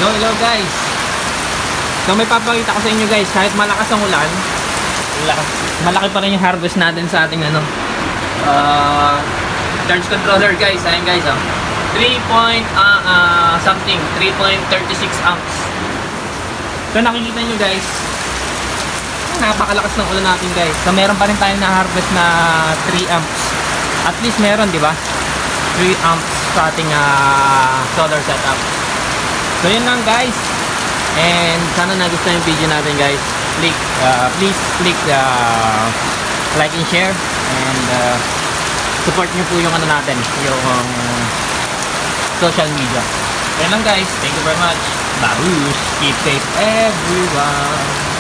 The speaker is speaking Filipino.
Hello guys. So may papakita ko sa inyo guys, kahit malakas ang ulan, malaki pa rin yung harvest natin sa ating charge controller guys. Ayan guys, 3.36 amps. So nakikita nyo guys, napakalakas ng ulan natin guys. So meron pa rin tayong na-harvest na 3 amps. At least meron, di ba? 3 amps sa ating solar setup. So yun lang guys. And sana nagustuhan yung video natin guys. Please click like and share. And support nyo po yung natin, yung social media. Yun lang guys. Thank you very much. Babush. Keep safe everyone.